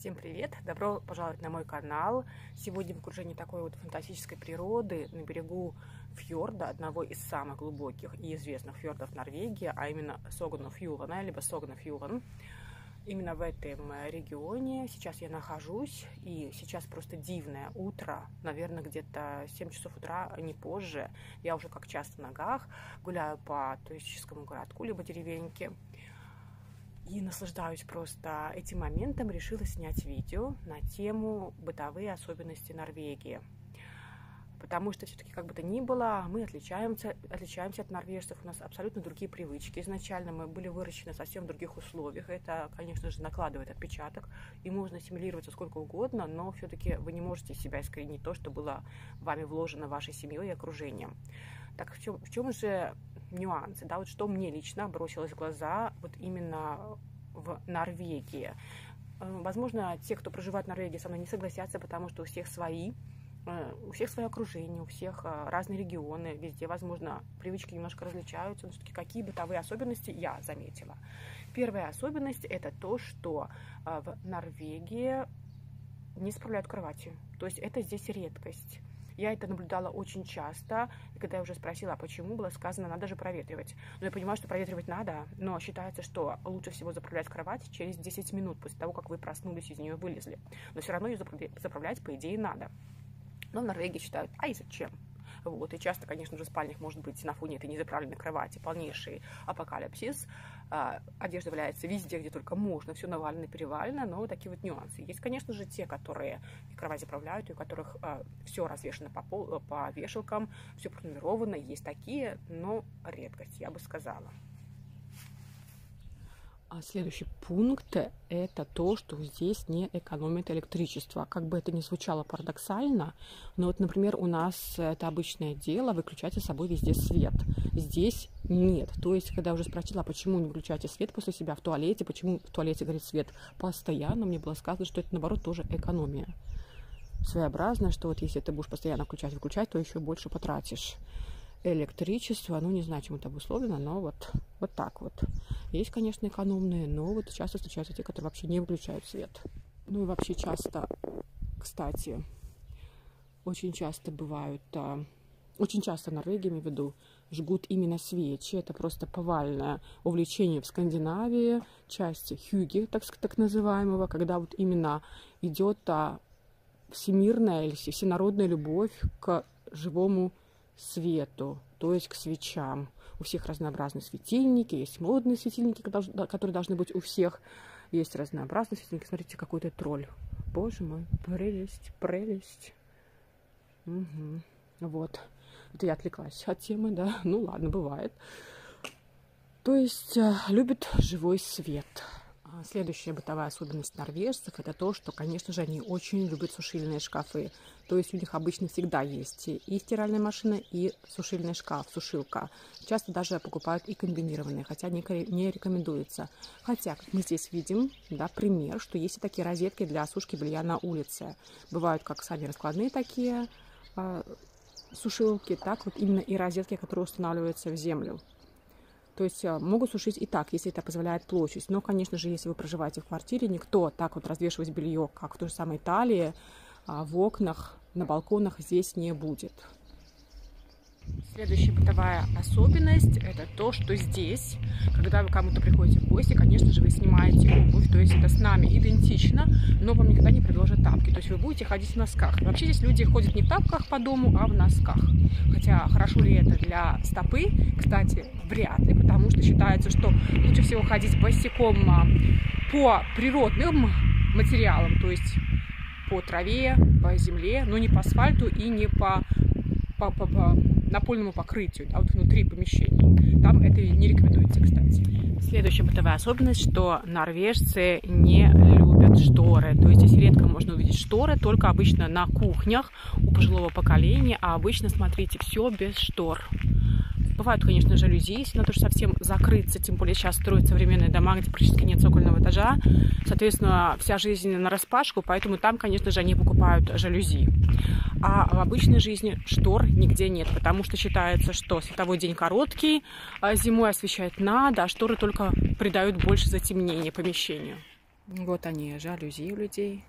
Всем привет! Добро пожаловать на мой канал. Сегодня в окружении такой вот фантастической природы на берегу фьорда, одного из самых глубоких и известных фьордов Норвегии, а именно Согнуфьюрена, либо Согнуфьюрен. Именно в этом регионе сейчас я нахожусь, и сейчас просто дивное утро, наверное, где-то 7 часов утра, а не позже. Я уже как часто в ногах, гуляю по туристическому городку, либо деревеньке. И наслаждаюсь просто этим моментом. Решила снять видео на тему бытовые особенности Норвегии. Потому что все-таки, как бы то ни было, мы отличаемся от норвежцев. У нас абсолютно другие привычки. Изначально мы были выращены совсем в других условиях. Это, конечно же, накладывает отпечаток. И можно ассимилироваться сколько угодно, но все-таки вы не можете из себя искоренить то, что было вами вложено вашей семьей и окружением. Так в чем же нюансы? Да, вот что мне лично бросилось в глаза вот именно в Норвегии. Возможно, те, кто проживает в Норвегии, со мной не согласятся, потому что у всех свое окружение, у всех разные регионы, везде, возможно, привычки немножко различаются, но все-таки какие бытовые особенности я заметила. Первая особенность – это то, что в Норвегии не справляют кровати, то есть это здесь редкость. Я это наблюдала очень часто, и когда я уже спросила, а почему, было сказано, надо же проветривать. Но я понимаю, что проветривать надо, но считается, что лучше всего заправлять кровать через 10 минут после того, как вы проснулись, из нее вылезли. Но все равно ее заправлять, по идее, надо. Но в Норвегии считают, а и зачем? Вот. И часто, конечно же, в спальнях может быть на фоне этой незаправленной кровати полнейший апокалипсис. Одежда валяется везде, где только можно, все навалено, перевалено, но вот такие вот нюансы. Есть, конечно же, те, которые кровать заправляют, у которых все развешено по вешалкам, все пронумеровано. Есть такие, но редкость, я бы сказала. Следующий пункт – это то, что здесь не экономит электричество. Как бы это ни звучало парадоксально, но вот, например, у нас это обычное дело выключать за собой везде свет. Здесь нет. То есть, когда я уже спросила, почему не выключаете свет после себя в туалете, почему в туалете горит свет постоянно, мне было сказано, что это, наоборот, тоже экономия. Своеобразно, что вот если ты будешь постоянно выключать, то еще больше потратишь электричество. Ну, не знаю, чем это обусловлено, но вот так вот. Есть, конечно, экономные, но вот часто встречаются те, которые вообще не выключают свет. Ну и вообще часто, кстати, очень часто бывают, очень часто в Норвегии, имею в виду, жгут именно свечи. Это просто повальное увлечение в Скандинавии, части хюги, так называемого, когда вот именно идет всемирная или всенародная любовь к живому свету, то есть к свечам. У всех разнообразные светильники, есть модные светильники, которые должны быть у всех. Есть разнообразные светильники. Смотрите, какой-то тролль. Боже мой, прелесть. Угу. Вот. Это я отвлеклась от темы, да. Ну ладно, бывает. То есть любят живой свет. Следующая бытовая особенность норвежцев – это то, что, конечно же, они очень любят сушильные шкафы. То есть у них обычно всегда есть и стиральная машина, и сушильный шкаф, сушилка. Часто даже покупают и комбинированные, хотя не рекомендуется. Хотя, как мы здесь видим, да, пример, что есть и такие розетки для сушки белья на улице. Бывают как сами раскладные такие сушилки, так вот именно и розетки, которые устанавливаются в землю. То есть могут сушить и так, если это позволяет площадь. Но, конечно же, если вы проживаете в квартире, никто так вот развешивать белье, как в той же самой Италии, в окнах, на балконах здесь не будет. Следующая бытовая особенность – это то, что здесь, когда вы кому-то приходите в гости, конечно же, вы снимаете обувь, то есть это с нами идентично, но вам никогда не предложат тапки, то есть вы будете ходить в носках. Вообще здесь люди ходят не в тапках по дому, а в носках. Хотя хорошо ли это для стопы? Кстати, вряд ли, потому что считается, что лучше всего ходить босиком по природным материалам, то есть по траве, по земле, но не по асфальту и не по напольному покрытию, а вот внутри помещений. Там это не рекомендуется, кстати. Следующая бытовая особенность, что норвежцы не любят шторы. То есть здесь редко можно увидеть шторы, только обычно на кухнях у пожилого поколения, а обычно, смотрите, все без штор. Бывают, конечно, жалюзи, если надо уж совсем закрыться, тем более сейчас строят современные дома, где практически нет цокольного этажа. Соответственно, вся жизнь нараспашку, поэтому там, конечно же, они покупают жалюзи. А в обычной жизни штор нигде нет, потому что считается, что световой день короткий, зимой освещать надо, а шторы только придают больше затемнения помещению. Вот они, жалюзи у людей.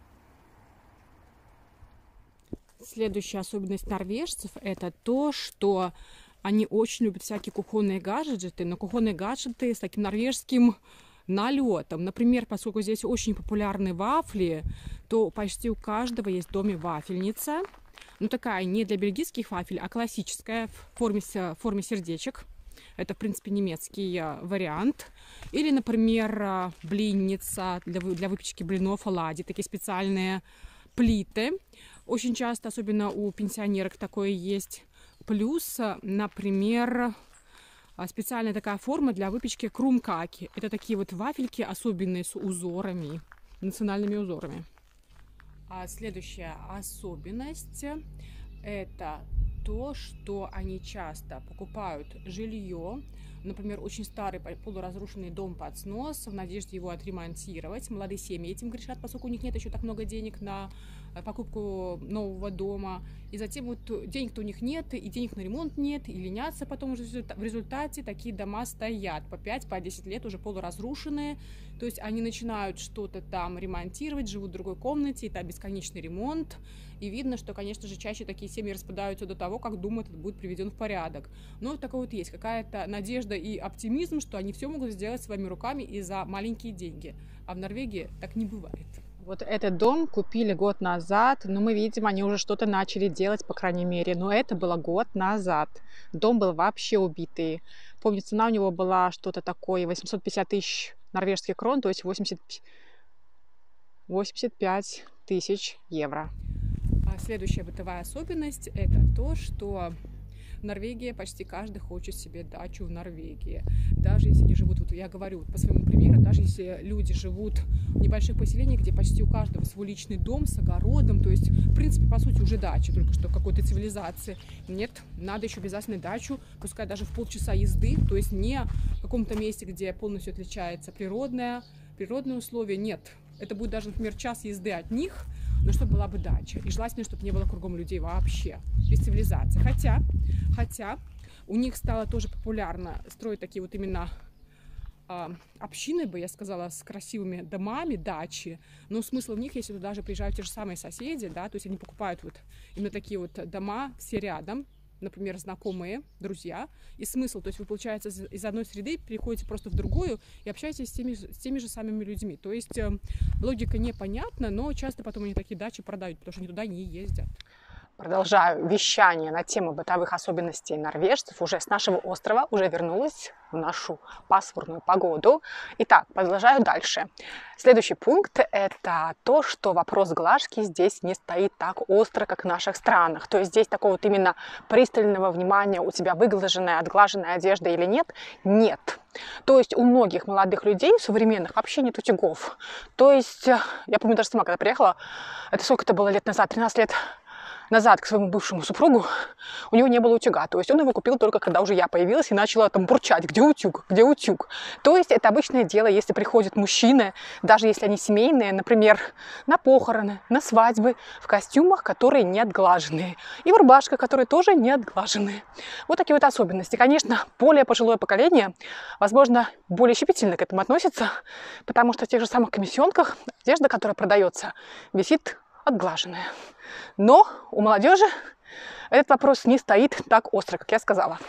Следующая особенность норвежцев – это то, что они очень любят всякие кухонные гаджеты, но кухонные гаджеты с таким норвежским налетом. Например, поскольку здесь очень популярны вафли, то почти у каждого есть в доме вафельница. Ну, такая не для бельгийских вафель, а классическая в форме сердечек. Это, в принципе, немецкий вариант. Или, например, блинница для выпечки блинов, оладий. Такие специальные плиты. Очень часто, особенно у пенсионерок, такое есть. Плюс, например, специальная такая форма для выпечки крум-каки. Это такие вот вафельки особенные с узорами, национальными узорами. А следующая особенность – это то, что они часто покупают жилье. Например, очень старый полуразрушенный дом под снос, в надежде его отремонтировать. Молодые семьи этим грешат, поскольку у них нет еще так много денег на покупку нового дома. И затем вот денег-то у них нет, и денег на ремонт нет, и ленятся потом уже в результате такие дома стоят по 5-10 лет, уже полуразрушенные. То есть они начинают что-то там ремонтировать, живут в другой комнате, это бесконечный ремонт. И видно, что, конечно же, чаще такие семьи распадаются до того, как дом этот будет приведен в порядок. Но такое вот есть какая-то надежда и оптимизм, что они все могут сделать своими руками и за маленькие деньги. А в Норвегии так не бывает. Вот этот дом купили год назад, но мы видим, они уже что-то начали делать, по крайней мере. Но это было год назад. Дом был вообще убитый. Помню, цена у него была что-то такое, 850 тысяч норвежских крон, то есть 85 тысяч евро. Следующая бытовая особенность – это то, что в Норвегии почти каждый хочет себе дачу в Норвегии. Даже если они живут, вот я говорю по своему примеру, даже если люди живут в небольших поселениях, где почти у каждого свой личный дом с огородом, то есть, в принципе, по сути, уже дача, только что в какой-то цивилизации. Нет, надо еще обязательно дачу, пускай даже в полчаса езды, то есть не в каком-то месте, где полностью отличается природные условия, нет. Это будет даже, например, час езды от них, но чтобы была бы дача. И желательно, чтобы не было кругом людей вообще, без цивилизации. Хотя у них стало тоже популярно строить такие вот именно общины, бы я сказала, с красивыми домами, дачи. Но смысл в них, если туда даже приезжают те же самые соседи, да, то есть они покупают вот именно такие вот дома все рядом, например, знакомые, друзья. И смысл, то есть вы, получается, из одной среды переходите просто в другую и общаетесь с теми же самыми людьми. То есть логика непонятна, но часто потом они такие дачи продают, потому что они туда не ездят. Продолжаю вещание на тему бытовых особенностей норвежцев. Уже с нашего острова уже вернулась в нашу пасмурную погоду. Итак, продолжаю дальше. Следующий пункт – это то, что вопрос глажки здесь не стоит так остро, как в наших странах. То есть здесь такого вот именно пристального внимания, у тебя выглаженная, отглаженная одежда или нет, нет. То есть у многих молодых людей, современных, вообще нет утюгов. То есть, я помню даже сама, когда приехала, это сколько это было лет назад, 13 лет назад к своему бывшему супругу, у него не было утюга. То есть он его купил только когда уже я появилась и начала там бурчать, где утюг, где утюг. То есть это обычное дело, если приходят мужчины, даже если они семейные, например, на похороны, на свадьбы, в костюмах, которые не отглаженные. И в рубашках, которые тоже не отглаженные. Вот такие вот особенности. Конечно, более пожилое поколение, возможно, более щепетильно к этому относится, потому что в тех же самых комиссионках одежда, которая продается, висит отглаженная. Но у молодежи этот вопрос не стоит так остро, как я сказала.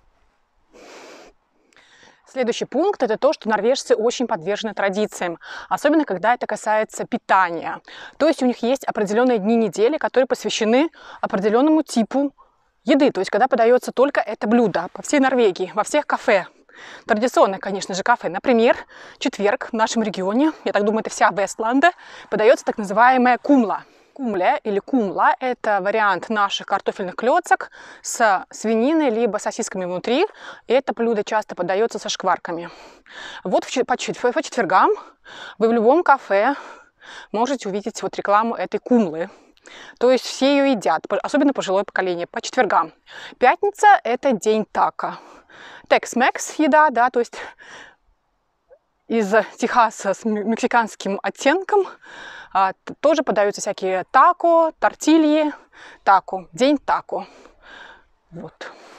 Следующий пункт – это то, что норвежцы очень подвержены традициям, особенно когда это касается питания. То есть у них есть определенные дни недели, которые посвящены определенному типу еды. То есть когда подается только это блюдо по всей Норвегии, во всех кафе. Традиционное, конечно же, кафе. Например, четверг в нашем регионе, я так думаю, это вся Вестланда, подается так называемая кумла. Кумля или кумла – это вариант наших картофельных клёцок с свининой либо сосисками внутри. И это блюдо часто подается со шкварками. Вот по четвергам вы в любом кафе можете увидеть вот рекламу этой кумлы. То есть все ее едят, особенно пожилое поколение, по четвергам. Пятница – это день тако. Текс-мекс еда, да, то есть из Техаса с мексиканским оттенком. Тоже подаются всякие тако, тортильи, тако, день тако. Вот.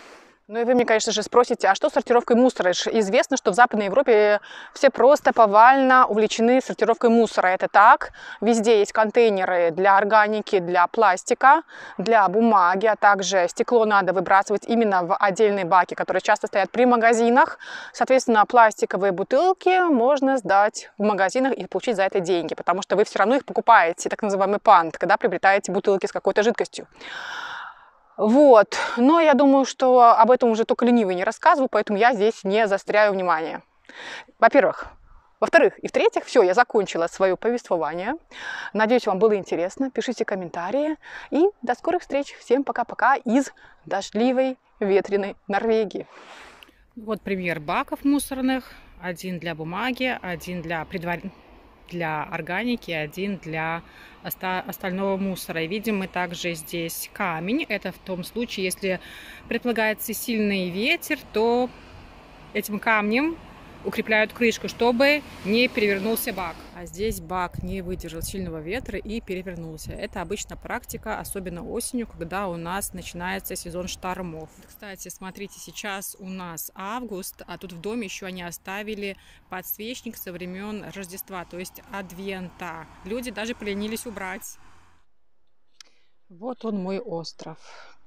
Ну и вы мне, конечно же, спросите, а что с сортировкой мусора? Известно, что в Западной Европе все просто повально увлечены сортировкой мусора. Это так. Везде есть контейнеры для органики, для пластика, для бумаги, а также стекло надо выбрасывать именно в отдельные баки, которые часто стоят при магазинах. Соответственно, пластиковые бутылки можно сдать в магазинах и получить за это деньги, потому что вы все равно их покупаете, так называемый пант, когда приобретаете бутылки с какой-то жидкостью. Вот, но я думаю, что об этом уже только ленивый не рассказываю, поэтому я здесь не заостряю внимание. Во-первых. Во-вторых и в-третьих, все, я закончила свое повествование. Надеюсь, вам было интересно. Пишите комментарии. И до скорых встреч. Всем пока-пока из дождливой, ветреной Норвегии. Вот пример баков мусорных. Один для бумаги, один для органики, один для остального мусора. И видим мы также здесь камень. Это в том случае, если предполагается сильный ветер, то этим камнем укрепляют крышку, чтобы не перевернулся бак. А здесь бак не выдержал сильного ветра и перевернулся. Это обычно практика, особенно осенью, когда у нас начинается сезон штормов. Кстати, смотрите, сейчас у нас август, а тут в доме еще они оставили подсвечник со времен Рождества, то есть Адвента. Люди даже поленились убрать. Вот он, мой остров.